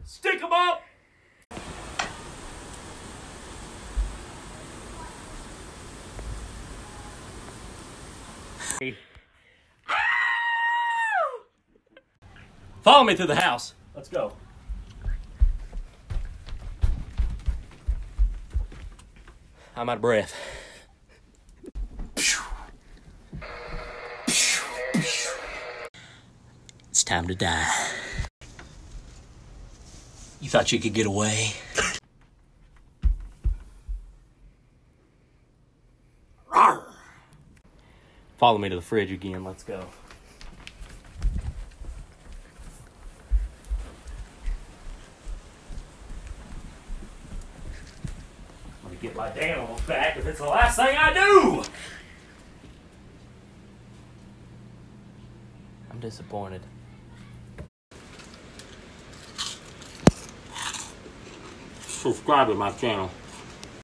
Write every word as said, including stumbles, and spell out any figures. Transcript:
Stick 'em up! Follow me to the house. Let's go. I'm out of breath. It's time to die. You thought you could get away? Rawr. Follow me to the fridge again. Let's go. I'm gonna get my animals back if it's the last thing I do. I'm disappointed. Subscribe to my channel.